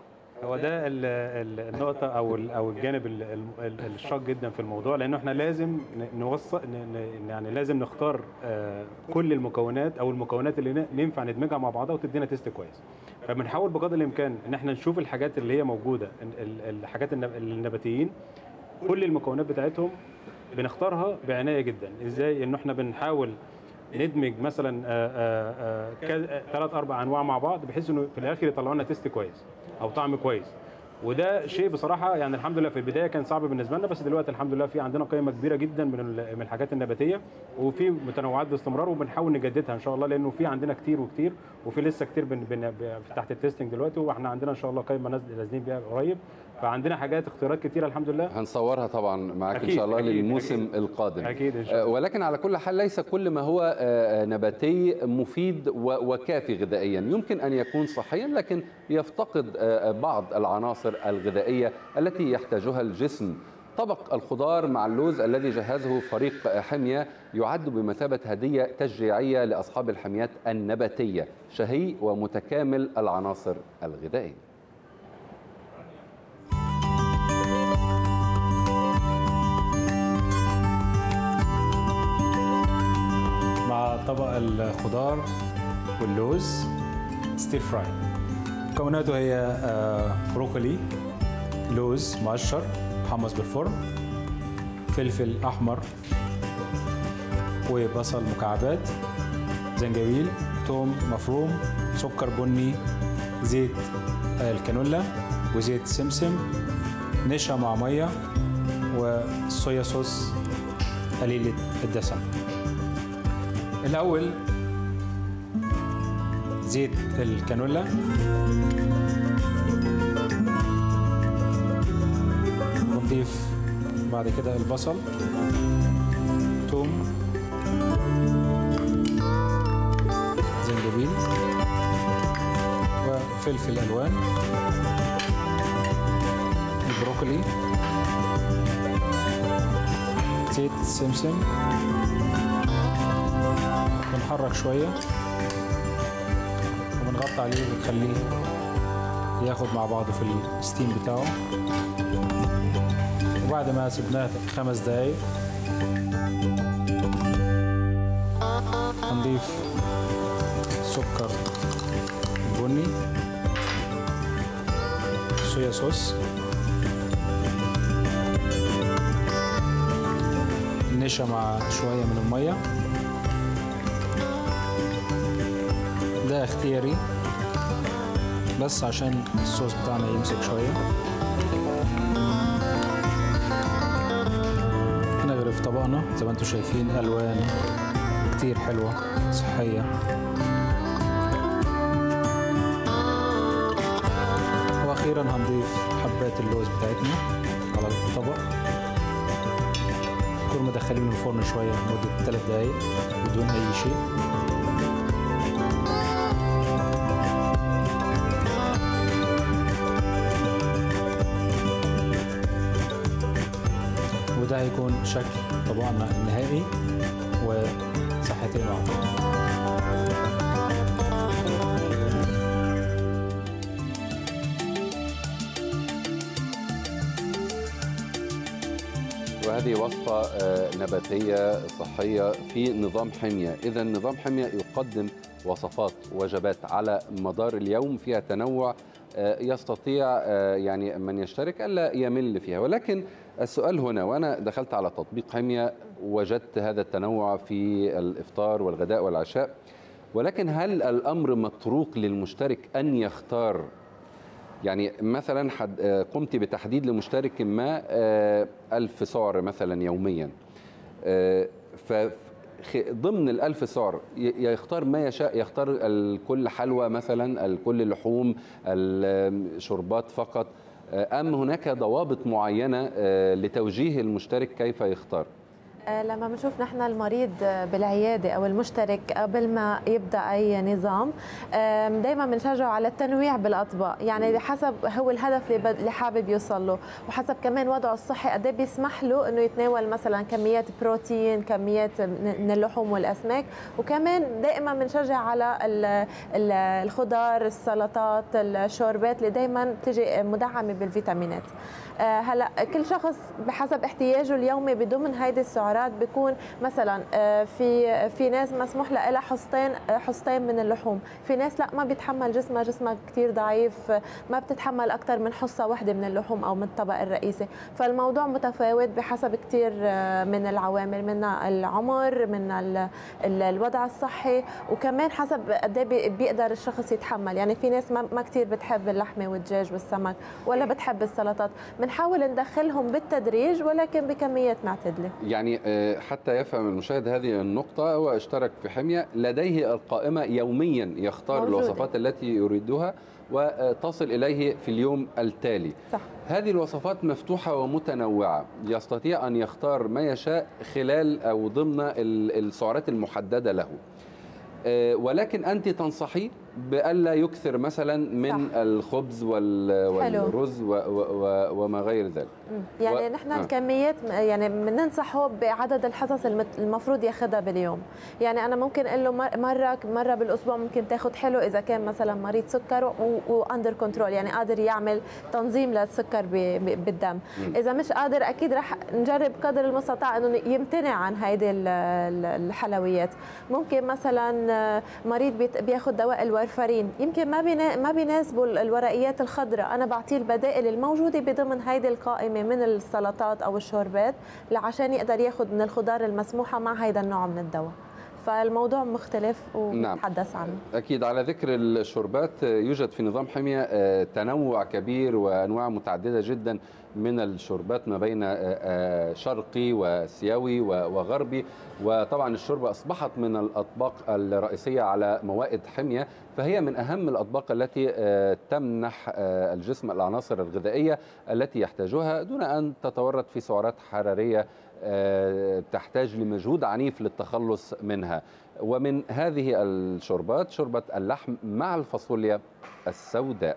[SPEAKER 3] هو ده ال- ال- النقطة أو ال- أو الجانب ال- ال- الشاق جدا في الموضوع، لأنه إحنا لازم ن- نوصل ن- ن- يعني لازم نختار آه، كل المكونات أو المكونات اللي ن- ننفع ندمجها مع بعضها وتدينا تيست كويس. فبنحاول بقدر الإمكان إن إحنا نشوف الحاجات اللي هي موجودة، ال- ال- الحاجات النب- النباتيين كل المكونات بتاعتهم بنختارها بعناية جدا. إزاي؟ إنه إحنا بنحاول ندمج مثلا ثلاث اربع انواع مع بعض بحيث انه في الاخر يطلعوا لنا تيست كويس او طعم كويس. وده شيء بصراحه يعني الحمد لله في البدايه كان صعب بالنسبه لنا، بس دلوقتي الحمد لله في عندنا قائمه كبيره جدا من ال- من الحاجات النباتيه وفي متنوعات باستمرار، وبنحاول نجددها ان شاء الله، لانه في عندنا كتير وكتير وفي لسه كتير بن بن ب- تحت التستنج دلوقتي، واحنا عندنا ان شاء الله قائمه نازل- نازلين بيها قريب. فعندنا حاجات اختيارات كتيره الحمد لله.
[SPEAKER 1] هنصورها طبعا معاك ان
[SPEAKER 3] أكيد،
[SPEAKER 1] شاء الله
[SPEAKER 3] أكيد،
[SPEAKER 1] للموسم
[SPEAKER 3] أكيد.
[SPEAKER 1] القادم.
[SPEAKER 3] اكيد ان شاء
[SPEAKER 1] آه،
[SPEAKER 3] الله.
[SPEAKER 1] ولكن على كل حال ليس كل ما هو آه، نباتي مفيد و- وكافي غذائيا، يمكن ان يكون صحيا لكن يفتقد آه، بعض العناصر الغذائيه التي يحتاجها الجسم. طبق الخضار مع اللوز الذي جهزه فريق حمية يعد بمثابة هدية تشجيعية لأصحاب الحميات النباتية، شهي ومتكامل العناصر الغذائية.
[SPEAKER 6] مع طبق الخضار واللوز ستير فراي. مكوناته هي آه، بروكولي، لوز مقشر محمص بالفرن، فلفل احمر وبصل مكعبات، زنجبيل، توم مفروم، سكر بني، زيت الكانولا وزيت سمسم، نشا مع ميه، وصويا صوص قليل الدسم. الأول زيت الكانولا، ونضيف بعد كده البصل، توم، زنجبيل وفلفل ألوان، البروكولي، زيت سمسم، بنحرك شوية وبنغطي عليه ونخليه ياخد مع بعضه في الستيم بتاعه. وبعد ما سبناه خمس دقايق هنضيف سكر بني، صويا صوص، نشا مع شوية من المية. ده اختياري بس عشان الصوص بتاعنا يمسك شوية. هنغرف طبقنا زي ما انتم شايفين، ألوان كتير حلوة صحية. وأخيرا هنضيف حبات اللوز بتاعتنا على الطبق، نكون مدخلين الفرن شوية لمدة ثلاث دقايق بدون أي شيء. وده هيكون شكل طبقنا النهائي، وصحتين وعافية.
[SPEAKER 1] وهذه وصفة آه، نباتية صحية في نظام حمية. إذا نظام حمية يقدم وصفات وجبات على مدار اليوم فيها تنوع آه، يستطيع آه، يعني من يشترك ألا يمل فيها. ولكن السؤال هنا، وأنا دخلت على تطبيق حمية وجدت هذا التنوع في الإفطار والغداء والعشاء، ولكن هل الأمر متروك للمشترك أن يختار؟ يعني مثلا حد قمت بتحديد لمشترك ما ألف سعر مثلا يوميا، فضمن الألف سعر يختار ما يشاء، يختار الكل حلوى مثلا، الكل لحوم، الشربات فقط، أم هناك ضوابط معينة لتوجيه المشترك كيف يختار؟
[SPEAKER 4] لما بنشوف نحن المريض بالعياده او المشترك قبل ما يبدا اي نظام، دائما بنشجعه على التنويع بالاطباق، يعني حسب هو الهدف اللي حابب يوصل له، وحسب كمان وضعه الصحي قد ايه بيسمح له انه يتناول مثلا كميات بروتين، كميات من اللحوم والاسماك، وكمان دائما بنشجع على الخضار، السلطات، الشوربات اللي دائما بتجي مدعمه بالفيتامينات. هلا كل شخص بحسب احتياجه اليومي بضمن هيدي السعرات بيكون مثلا في في ناس مسموح لها حصتين حصتين من اللحوم، في ناس لا ما بيتحمل جسمها جسمها كثير ضعيف، ما بتتحمل اكثر من حصه واحده من اللحوم او من الطبق الرئيسي، فالموضوع متفاوت بحسب كثير من العوامل، من العمر، من الوضع الصحي، وكمان حسب قد ايه بيقدر الشخص يتحمل، يعني في ناس ما كثير بتحب اللحمه والدجاج والسمك ولا بتحب السلطات، بنحاول ندخلهم بالتدريج ولكن بكميات معتدله.
[SPEAKER 1] يعني حتى يفهم المشاهد هذه النقطة، هو اشترك في حمية، لديه القائمة يوميا يختار موجودة. الوصفات التي يريدها وتصل إليه في اليوم التالي.
[SPEAKER 4] صح.
[SPEAKER 1] هذه الوصفات مفتوحة ومتنوعة، يستطيع أن يختار ما يشاء خلال أو ضمن السعرات المحددة له، ولكن أنت تنصحي بألا يكثر مثلا من صح. الخبز والرز وما غير ذلك.
[SPEAKER 4] يعني و... نحن آه. الكميات يعني بننصحه بعدد الحصص المفروض ياخذها باليوم، يعني انا ممكن اقول له مره مره بالاسبوع ممكن تاخذ حلو اذا كان مثلا مريض سكر واندر كنترول، يعني قادر يعمل تنظيم للسكر بالدم. م. اذا مش قادر اكيد رح نجرب قدر المستطاع انه يمتنع عن هيدي الحلويات. ممكن مثلا مريض بياخذ دواء الورفرين، يمكن ما ما بيناسبه الورقيات الخضراء، انا بعطيه البدائل الموجوده بضمن هيدي القائمه من السلطات او الشوربات لعشان يقدر ياخذ من الخضار المسموحه مع هيدا النوع من الدواء. فالموضوع مختلف ونتحدث
[SPEAKER 1] نعم.
[SPEAKER 4] عنه.
[SPEAKER 1] اكيد. على ذكر الشوربات، يوجد في نظام حمية تنوع كبير وانواع متعدده جدا من الشوربات ما بين شرقي واسيوي وغربي، وطبعا الشوربه اصبحت من الاطباق الرئيسيه على موائد حمية، فهي من اهم الاطباق التي تمنح الجسم العناصر الغذائيه التي يحتاجها دون ان تتورط في سعرات حراريه تحتاج لمجهود عنيف للتخلص منها. ومن هذه الشوربات شوربة اللحم مع الفاصوليا السوداء.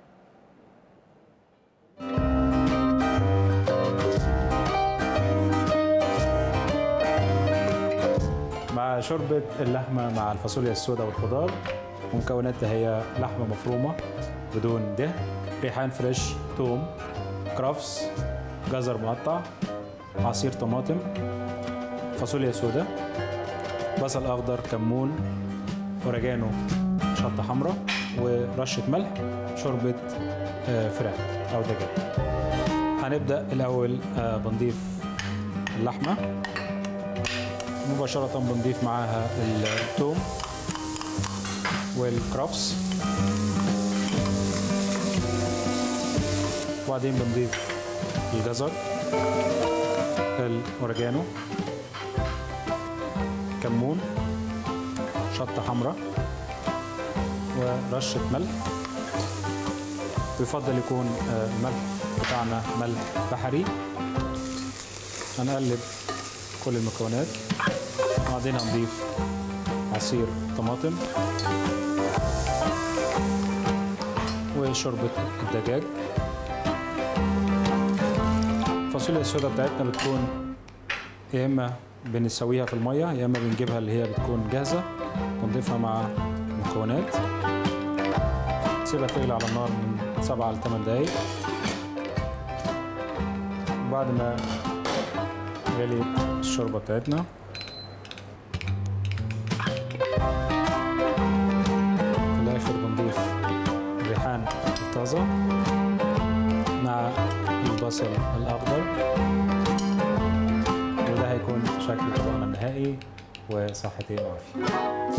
[SPEAKER 6] مع شوربة اللحمة مع الفاصوليا السوداء والخضار، ومكوناتها هي لحمة مفرومة بدون دهن، ريحان فريش، ثوم، كرفس، جزر مقطع، عصير طماطم، فاصوليا سوداء، بصل اخضر، كمون، اوريجانو، شطه حمراء، ورشه ملح، شوربه فراخ او دجاج. هنبدا الاول بنضيف اللحمه، مباشره بنضيف معاها الثوم والكرفس، وبعدين بنضيف الجزر، الاوريجانو، كمون، شطه حمراء، ورشه ملح. يفضل يكون الملح بتاعنا ملح بحري. هنقلب كل المكونات، وبعدين هنضيف عصير طماطم وشوربه الدجاج. الفاصوليا السوداء بتاعتنا بتكون يا اما بنسويها في الميه يا اما بنجيبها اللي هي بتكون جاهزه ونضيفها مع المكونات، نسيبها تغلي على النار من سبعة لثمان دقايق. بعد ما غليت الشوربه بتاعتنا في الاخر بنضيف الريحان الطازه مع البصل الاخضر، وده هيكون شكل طبقنا النهائي، وصحتين وعافيه.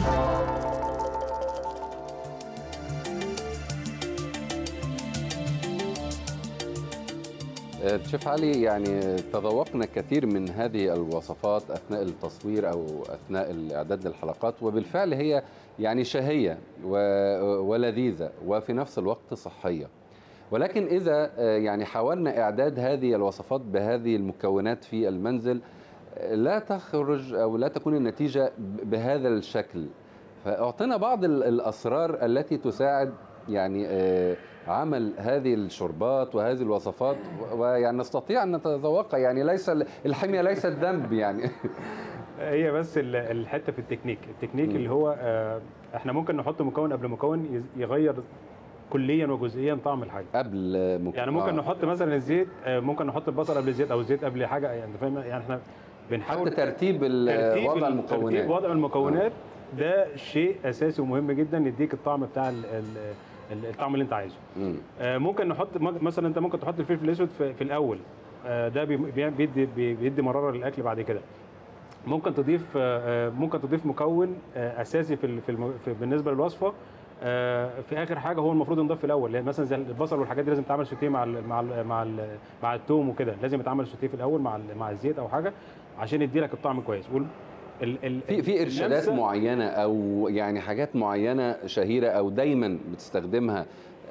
[SPEAKER 1] شيف علي، يعني تذوقنا كثير من هذه الوصفات أثناء التصوير أو أثناء الإعداد للحلقات، وبالفعل هي يعني شهية ولذيذة وفي نفس الوقت صحية. ولكن إذا يعني حاولنا إعداد هذه الوصفات بهذه المكونات في المنزل، لا تخرج أو لا تكون النتيجة بهذا الشكل. فأعطينا بعض الأسرار التي تساعد يعني عمل هذه الشربات وهذه الوصفات، ويعني نستطيع أن نتذوقها. يعني ليس الحمية ليست ذنب يعني.
[SPEAKER 3] هي بس الحته في التكنيك، التكنيك م. اللي هو احنا ممكن نحط مكون قبل مكون يغير كليا وجزئيا طعم الحاجه
[SPEAKER 1] قبل مكون.
[SPEAKER 3] يعني ممكن آه. نحط مثلا الزيت، ممكن نحط البصل قبل الزيت او الزيت قبل حاجه، يعني فاهم؟ يعني احنا بنحاول
[SPEAKER 1] حتى ترتيب, ترتيب وضع المكونات،
[SPEAKER 3] ترتيب وضع المكونات آه. ده شيء اساسي ومهم جدا يديك الطعم بتاع ال ال الطعم اللي انت عايزه. آه ممكن نحط مثلا، انت ممكن تحط الفلفل الاسود في, في الاول، آه ده بيدي بيدي مراره للاكل بعد كده. ممكن تضيف آه ممكن تضيف مكون آه اساسي في, في, في بالنسبه للوصفه آه في اخر حاجه، هو المفروض ينضاف في الاول. يعني مثلا زي البصل والحاجات دي لازم تعمل سوتيه مع ال مع ال مع ال مع الثوم وكده، لازم يتعمل سوتيه في الاول مع مع الزيت او حاجه عشان يدي لك الطعم كويس.
[SPEAKER 1] ال ال في في ارشادات معينه او يعني حاجات معينه شهيره او دايما بتستخدمها،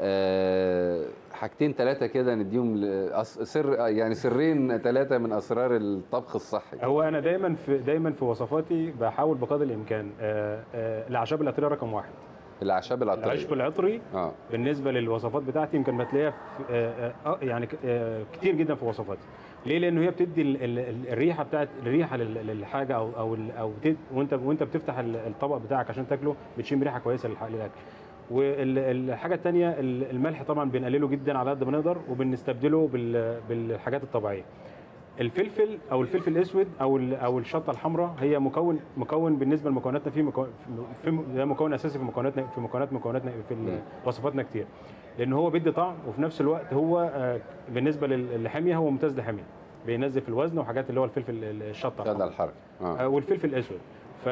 [SPEAKER 1] أه حاجتين ثلاثه كده نديهم سر، يعني سرين ثلاثه من اسرار الطبخ الصحي؟
[SPEAKER 3] هو انا دايما في دايما في وصفاتي بحاول بقدر الامكان أه أه الاعشاب العطريه رقم واحد.
[SPEAKER 1] الاعشاب العطريه،
[SPEAKER 3] العشب العطري آه. بالنسبه للوصفات بتاعتي يمكن بتلاقيها أه أه يعني أه كتير جدا في وصفاتي. ليه؟ لانه هي بتدي ال ال الريحه بتاعت الريحه للحاجه، او او او وانت وانت بتفتح الطبق بتاعك عشان تاكله بتشم ريحه كويسه للاكل. والحاجه الثانيه الملح طبعا بنقلله جدا على قد ما نقدر، وبنستبدله بالحاجات الطبيعيه. الفلفل او الفلفل الاسود او او الشطه الحمراء هي مكون مكون بالنسبه لمكوناتنا، في مكون في مكون اساسي في مكوناتنا في مكونات مكوناتنا في وصفاتنا كتير، لان هو بيدي طعم، وفي نفس الوقت هو بالنسبه للحميه هو ممتاز للحميه، بينزل في الوزن وحاجات اللي هو الفلفل الشطه
[SPEAKER 1] هذا الحرق
[SPEAKER 3] آه. والفلفل الاسود. ف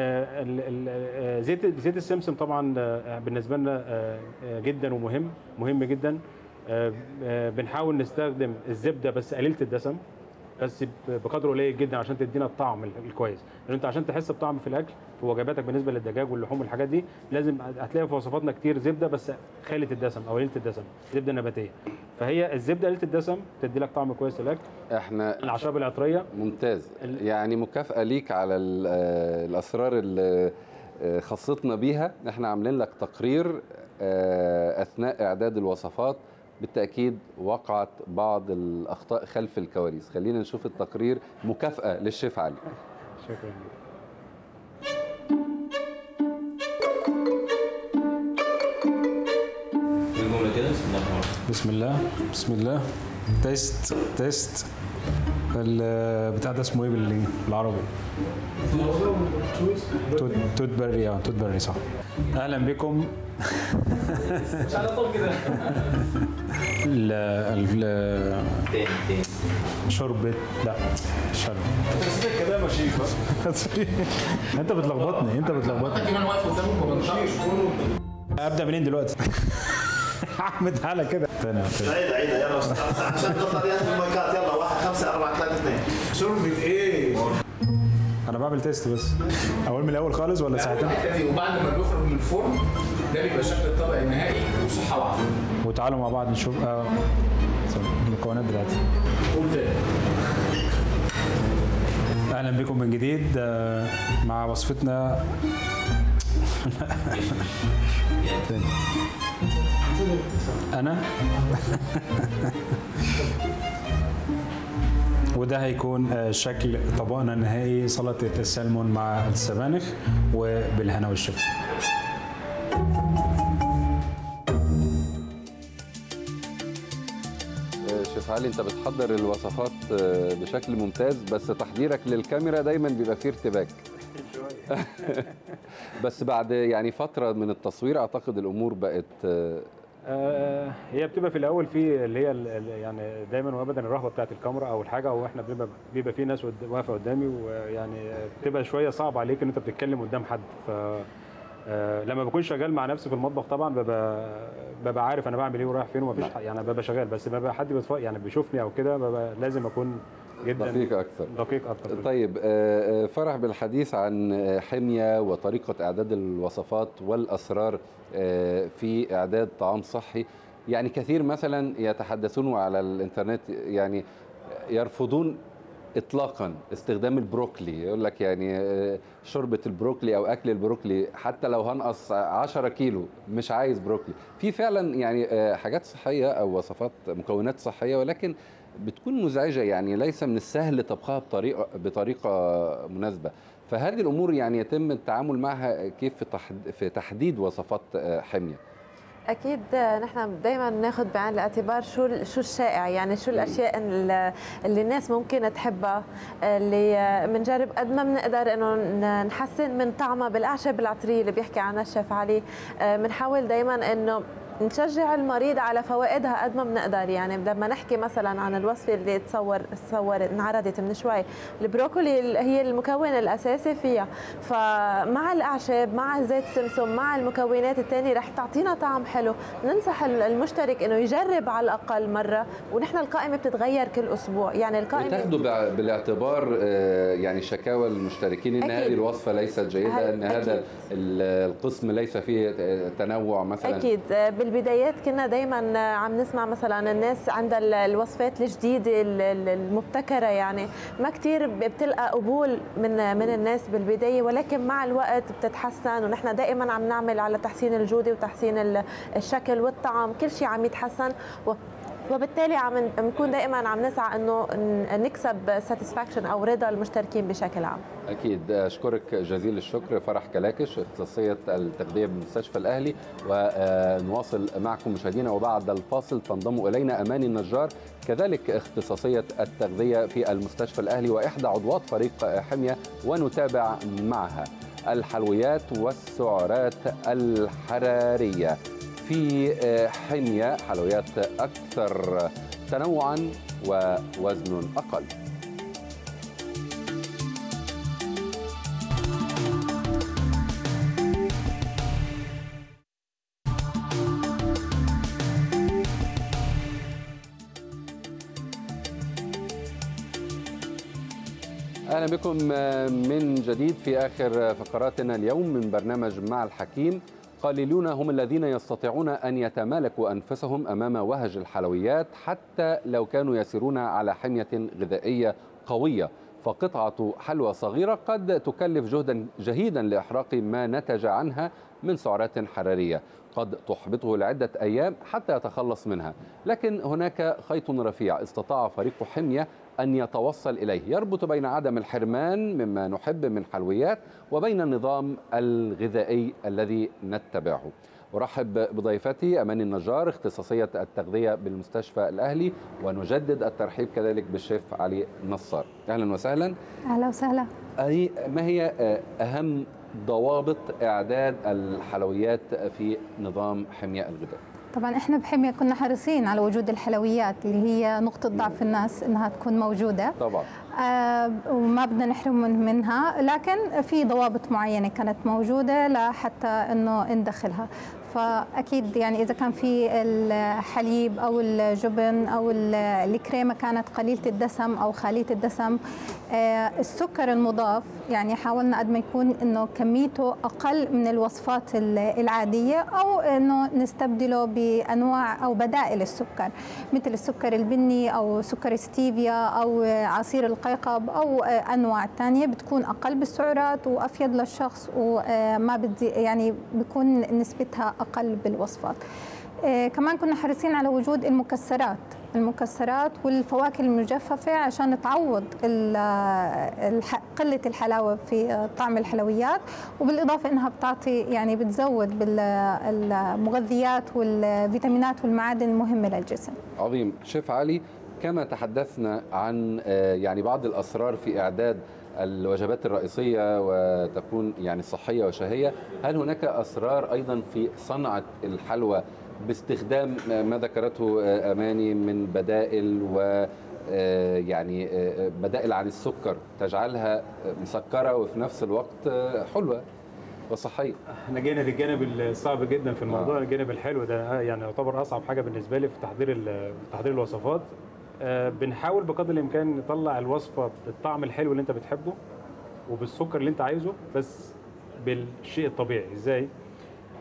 [SPEAKER 3] زيت زيت السمسم طبعا بالنسبه لنا جدا ومهم مهم جدا. بنحاول نستخدم الزبده بس قليله الدسم، بس بقدر قليل جدا عشان تدينا الطعم الكويس. لان انت عشان تحس بطعم في الاكل في وجباتك بالنسبه للدجاج واللحوم والحاجات دي لازم هتلاقي في وصفاتنا كتير زبده بس خاليه الدسم او قليله الدسم، زبده نباتيه. فهي الزبده قليله الدسم تدي لك طعم كويس للاكل.
[SPEAKER 1] احنا
[SPEAKER 3] الاعشاب العطريه
[SPEAKER 1] ممتاز، يعني مكافاه ليك على الاسرار اللي خصتنا بيها. احنا عاملين لك تقرير اثناء اعداد الوصفات، بالتأكيد وقعت بعض الأخطاء خلف الكواليس. خلينا نشوف التقرير، مكافأة للشيف علي.
[SPEAKER 3] شكرا.
[SPEAKER 6] بسم الله بسم الله. تيست تيست. البتاع ده اسمه ايه بالعربي؟ توت توت بري. اه توت بري صح. اهلا بكم.
[SPEAKER 7] مش على طول كده.
[SPEAKER 6] ال ال
[SPEAKER 7] تاني تاني
[SPEAKER 6] شوربه، لا شرب.
[SPEAKER 7] انت الكلام ماشي بس.
[SPEAKER 6] انت بتلخبطني انت بتلخبطني.
[SPEAKER 7] كمان واقف قدامك وما بنطقش.
[SPEAKER 6] ابدا منين دلوقتي؟ احمد تعالى كده.
[SPEAKER 7] عيد عيد يلا عشان البطاريات في المايكات. يلا واحد خمسة أربعة ثلاثة اثنين. شوربه ايه؟
[SPEAKER 6] انا بعمل تيست بس. اول من الاول خالص ولا ساعتين؟
[SPEAKER 7] وبعد ما بيخرج من الفرن ده بيبقى شكل الطبق النهائي وصحه وعافيه.
[SPEAKER 6] وتعالوا مع بعض نشوف آه المكونات بتاعتي.
[SPEAKER 7] قول تاني.
[SPEAKER 6] اهلا بكم من جديد آه مع وصفتنا. تاني. انا وده هيكون شكل طبقنا النهائي، سلطة السلمون مع السبانخ وبالهنا والشفا.
[SPEAKER 1] شيف علي، انت بتحضر الوصفات بشكل ممتاز، بس تحضيرك للكاميرا دايما بيبقى فيه ارتباك. بس بعد يعني فترة من التصوير اعتقد الامور بقت
[SPEAKER 3] آه هي بتبقى في الاول في اللي هي يعني دايما وابدا الرهبه بتاعت الكاميرا او الحاجه، او احنا بيبقى بيبقى في ناس واقفه قدامي، ويعني بتبقى شويه صعب عليك ان انت بتتكلم قدام حد. ف آه لما بكون شغال مع نفسي في المطبخ طبعا ببقى ببقى عارف انا بعمل ايه ورايح فين ومفيش يعني ببقى شغال، بس ببقى حد بيتفرج يعني بيشوفني او كده ببقى لازم اكون جدا
[SPEAKER 1] دقيق اكثر
[SPEAKER 3] دقيق اكثر.
[SPEAKER 1] طيب فرح بالحديث عن حمية وطريقة اعداد الوصفات والاسرار في اعداد طعام صحي. يعني كثير مثلا يتحدثون على الانترنت يعني يرفضون اطلاقا استخدام البروكلي، يقول لك يعني شوربه البروكلي او اكل البروكلي حتى لو هنقص عشرة كيلو مش عايز بروكلي. في فعلا يعني حاجات صحيه او وصفات مكونات صحيه ولكن بتكون مزعجه، يعني ليس من السهل طبخها بطريقه بطريقه مناسبه. فهذه الامور يعني يتم التعامل معها كيف في تحديد وصفات حميه؟
[SPEAKER 4] اكيد نحن دائما بناخذ بعين الاعتبار شو شو الشائع، يعني شو الاشياء اللي الناس ممكن تحبها، اللي بنجرب قد ما بنقدر انه نحسن من طعمها بالاعشاب العطريه اللي بيحكي عنها الشيف علي. بنحاول دائما انه نشجع المريض على فوائدها قد ما بنقدر. يعني لما نحكي مثلا عن الوصفه اللي تصور تصور انعرضت من شوي، البروكولي هي المكون الاساسي فيها، فمع الاعشاب مع زيت السمسم مع المكونات الثانيه رح تعطينا طعم حلو. ننصح المشترك انه يجرب على الاقل مره، ونحن القائمه بتتغير كل اسبوع. يعني القائمه
[SPEAKER 1] بتاخذوا بالاعتبار يعني شكاوى المشتركين ان أكيد. هذه الوصفه ليست جيده، ان هذا أكيد. القسم ليس فيه تنوع مثلا.
[SPEAKER 4] اكيد بالبدايات كنا دايما عم نسمع مثلا الناس عندها الوصفات الجديده المبتكره، يعني ما كثير بتلقى قبول من من الناس بالبدايه، ولكن مع الوقت بتتحسن، ونحن دائما عم نعمل على تحسين الجوده وتحسين الشكل والطعم، كل شيء عم يتحسن، وبالتالي عم نكون دائما عم نسعى انه نكسب ساتسفاكشن او رضا المشتركين بشكل عام.
[SPEAKER 1] اكيد. اشكرك جزيل الشكر فرح كلاكش، اختصاصيه التغذيه بالمستشفى الاهلي، ونواصل معكم مشاهدينا وبعد الفاصل تنضم الينا اماني النجار، كذلك اختصاصيه التغذيه في المستشفى الاهلي واحدى عضوات فريق حميه، ونتابع معها الحلويات والسعرات الحراريه في حمية، حلويات أكثر تنوعاً ووزن أقل. أهلا بكم من جديد في آخر فقراتنا اليوم من برنامج مع الحكيم. قليلون هم الذين يستطيعون أن يتمالكوا أنفسهم أمام وهج الحلويات حتى لو كانوا يسيرون على حمية غذائية قوية، فقطعة حلوى صغيرة قد تكلف جهدا جهيدا لإحراق ما نتج عنها من سعرات حرارية قد تحبطه لعدة أيام حتى يتخلص منها. لكن هناك خيط رفيع استطاع فريق حمية أن يتوصل إليه، يربط بين عدم الحرمان مما نحب من حلويات وبين النظام الغذائي الذي نتبعه. أرحب بضيفتي أماني النجار، اختصاصية التغذية بالمستشفى الأهلي، ونجدد الترحيب كذلك بالشيف علي نصار. أهلا وسهلا.
[SPEAKER 5] أهلا وسهلا.
[SPEAKER 1] أي ما هي أهم ضوابط إعداد الحلويات في نظام حمية الغذاء؟
[SPEAKER 5] طبعا احنا بحمية كنا حريصين على وجود الحلويات اللي هي نقطة ضعف الناس انها تكون موجودة
[SPEAKER 1] طبعا،
[SPEAKER 5] آه وما بدنا نحرم منها، لكن في ضوابط معينة كانت موجودة لحتى انه ندخلها. فاكيد يعني اذا كان في الحليب او الجبن او الكريمه كانت قليله الدسم او خاليه الدسم، السكر المضاف يعني حاولنا قد ما يكون انه كميته اقل من الوصفات العاديه، او انه نستبدله بانواع او بدائل السكر مثل السكر البني او سكر ستيفيا او عصير القيقب او انواع ثانيه بتكون اقل بالسعرات وافيد للشخص وما بدي يعني بيكون نسبتها اقل بالوصفات. آه كمان كنا حريصين على وجود المكسرات المكسرات والفواكه المجففه عشان تعوض قله الحلاوه في طعم الحلويات، وبالاضافه انها بتعطي يعني بتزود بالمغذيات والفيتامينات والمعادن المهمه للجسم.
[SPEAKER 1] عظيم. شيف علي، كما تحدثنا عن آه يعني بعض الاسرار في اعداد الوجبات الرئيسية وتكون يعني صحية وشهية، هل هناك أسرار أيضا في صنعة الحلوى باستخدام ما ذكرته أماني من بدائل و يعني بدائل عن السكر تجعلها مسكرة وفي نفس الوقت حلوة وصحية؟
[SPEAKER 3] احنا جينا للجانب الصعب جدا في الموضوع. آه. الجانب الحلو ده يعني يعتبر أصعب حاجة بالنسبة لي في تحضير في تحضير الوصفات. آه بنحاول بقدر الامكان نطلع الوصفه بالطعم الحلو اللي انت بتحبه وبالسكر اللي انت عايزه، بس بالشيء الطبيعي. ازاي؟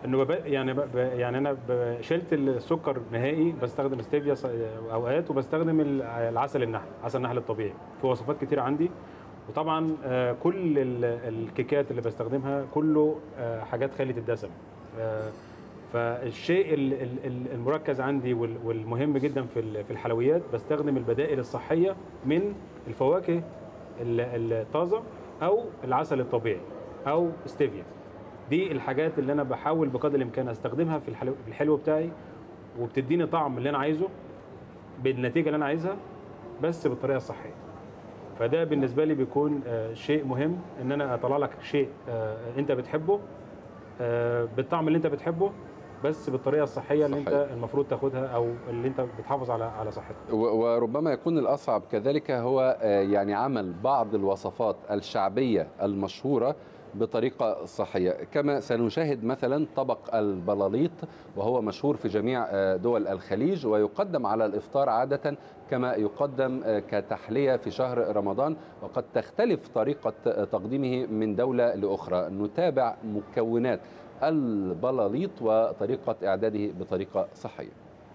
[SPEAKER 3] انه بب- يعني ب- يعني انا ب- شلت السكر نهائي، بستخدم ستيفيا ص- اوقات، وبستخدم ال- العسل النحل، عسل النحل الطبيعي في وصفات كتير عندي. وطبعا آه، كل ال- الكيكات اللي بستخدمها كله آه، حاجات خاليه الدسم. آه، فالشيء ال- ال- ال- المركز عندي وال- والمهم جدا في ال- في الحلويات، بستخدم البدائل الصحيه من الفواكه ال- الطازه او العسل الطبيعي او ستيفيا. دي الحاجات اللي انا بحاول بقدر الامكان استخدمها في الحلو, في الحلو بتاعي، وبتديني طعم اللي انا عايزه بالنتيجه اللي انا عايزها، بس بالطريقه الصحيه. فده بالنسبه لي بيكون آه، شيء مهم، ان انا اطلع لك شيء آه، انت بتحبه آه، بالطعم اللي انت بتحبه، بس بالطريقه الصحيه اللي
[SPEAKER 1] صحيح.
[SPEAKER 3] انت المفروض تاخدها، او اللي انت بتحافظ على على صحتك.
[SPEAKER 1] و- وربما يكون الأصعب كذلك هو آه، يعني عمل بعض الوصفات الشعبية المشهورة بطريقة صحية، كما سنشاهد مثلا طبق البلاليط، وهو مشهور في جميع آه، دول الخليج، ويقدم على الإفطار عادة كما يقدم آه، كتحلية في شهر رمضان، وقد تختلف طريقة آه، تقديمه من دولة لأخرى. نتابع مكونات البلاليط وطريقة إعداده بطريقة صحية.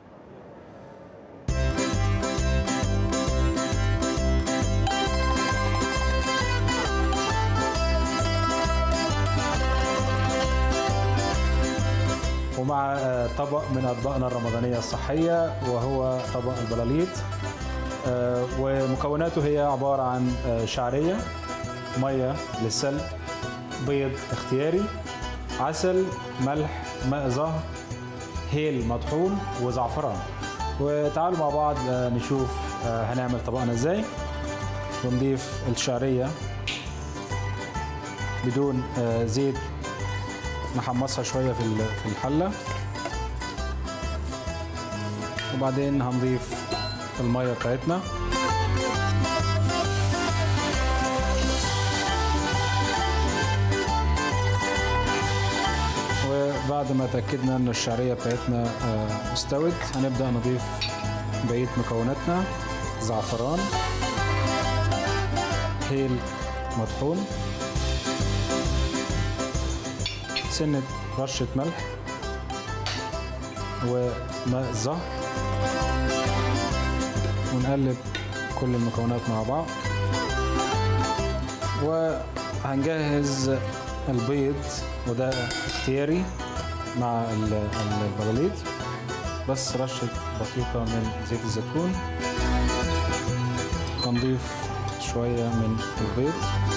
[SPEAKER 6] ومع آه، طبق من أطباقنا الرمضانية الصحية وهو طبق البلاليط. آه، ومكوناته هي عبارة عن آه، شعرية، مية للسلق، بيض اختياري، عسل، ملح، ماء زهر، هيل مطحون، وزعفران. وتعالوا مع بعض آه، نشوف آه، هنعمل طبقنا ازاي. ونضيف الشعرية بدون آه، زيت، نحمصها شوية في ال- في الحلة، وبعدين هنضيف المية بتاعتنا، وبعد ما تأكدنا ان الشعرية بتاعتنا آه، استوت، هنبدأ نضيف بقية مكوناتنا: زعفران، هيل مطحون، سنة رشة ملح، وماء الزهر، ونقلب كل المكونات مع بعض. وهنجهز البيض، وده اختياري مع ال- البلاليط، بس رشة بسيطة من زيت الزيتون، هنضيف شوية من البيض،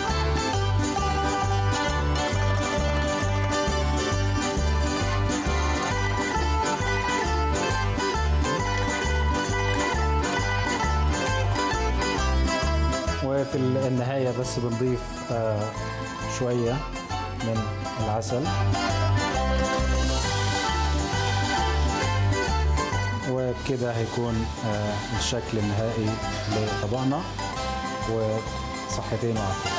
[SPEAKER 6] وفي النهاية بس بنضيف آه، شوية من العسل، وبكده هيكون آه، الشكل النهائي لطبقنا، وصحتين وعافية.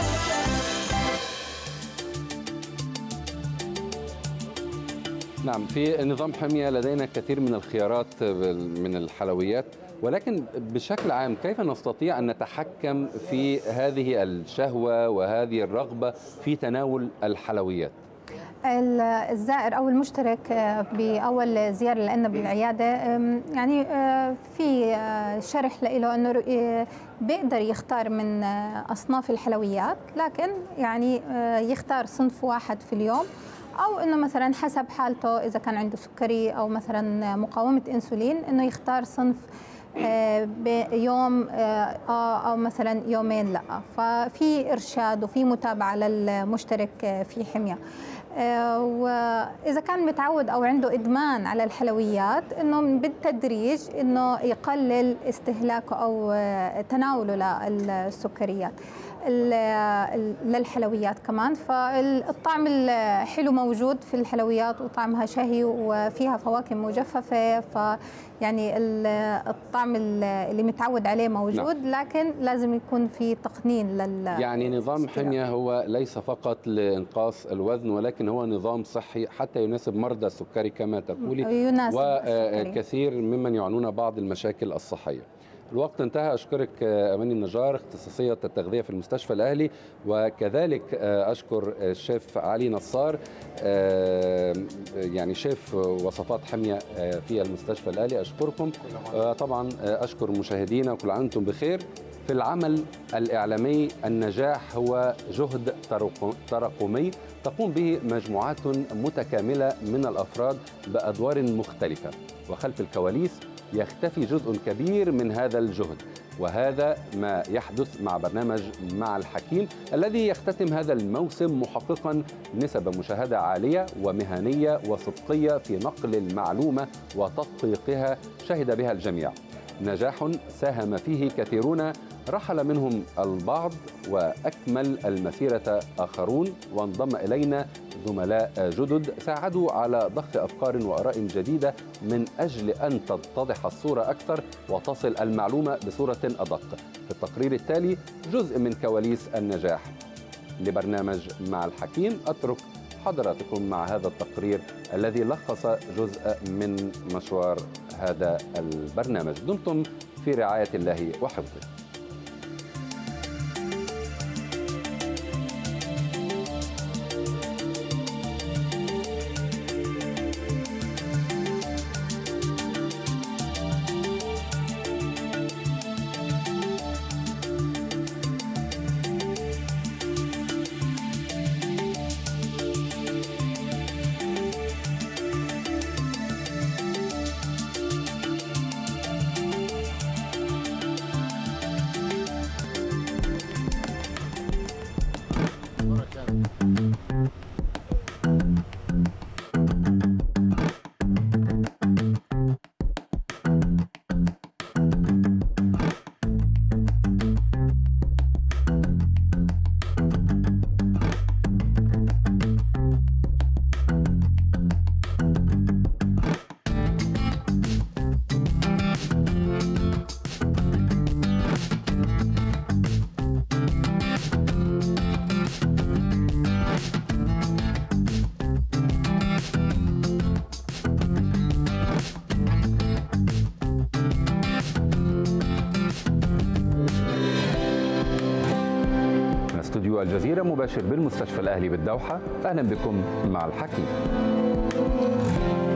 [SPEAKER 1] نعم، في نظام حمية لدينا كثير من الخيارات من الحلويات، ولكن بشكل عام كيف نستطيع أن نتحكم في هذه الشهوة وهذه الرغبة في تناول الحلويات؟
[SPEAKER 5] الزائر او المشترك باول زياره لنا بالعياده يعني في شرح له انه بيقدر يختار من اصناف الحلويات، لكن يعني يختار صنف واحد في اليوم، او انه مثلا حسب حالته اذا كان عنده سكري او مثلا مقاومه انسولين انه يختار صنف بيوم او مثلا يومين لا. ففي ارشاد وفي متابعه للمشترك في حميه. وإذا كان متعود أو عنده إدمان على الحلويات إنه بالتدريج إنه يقلل استهلاكه أو تناوله للسكريات للحلويات كمان. فالطعم الحلو موجود في الحلويات وطعمها شهي وفيها فواكه مجففة، فيعني الطعم اللي متعود عليه موجود، نعم. لكن لازم يكون في تقنين لل
[SPEAKER 1] يعني نظام حمية هو ليس فقط لإنقاص الوزن، ولكن هو نظام صحي حتى يناسب مرضى السكري كما تقولي،
[SPEAKER 5] يناسب
[SPEAKER 1] وكثير ممن يعانون بعض المشاكل الصحية. الوقت انتهى. أشكرك أماني النجار اختصاصية التغذية في المستشفى الأهلي، وكذلك أشكر الشيف علي نصار يعني شيف وصفات حمية في المستشفى الأهلي. أشكركم طبعا، أشكر مشاهدينا وكل عام وأنتم بخير. في العمل الإعلامي النجاح هو جهد تراكمي تقوم به مجموعات متكاملة من الأفراد بأدوار مختلفة، وخلف الكواليس يختفي جزء كبير من هذا الجهد، وهذا ما يحدث مع برنامج مع الحكيم الذي يختتم هذا الموسم محققا نسب مشاهدة عالية ومهنية وصدقية في نقل المعلومة وتدقيقها شهد بها الجميع. نجاح ساهم فيه كثيرون رحل منهم البعض وأكمل المسيرة آخرون، وانضم إلينا زملاء جدد ساعدوا على ضخ أفكار وآراء جديدة من أجل أن تتضح الصورة أكثر وتصل المعلومة بصورة أدق. في التقرير التالي جزء من كواليس النجاح لبرنامج مع الحكيم. أترك حضراتكم مع هذا التقرير الذي لخص جزء من مشوار هذا البرنامج. دمتم في رعاية الله وحفظه. استوديو الجزيرة مباشر بالمستشفى الأهلي بالدوحة. أهلا بكم مع الحكيم.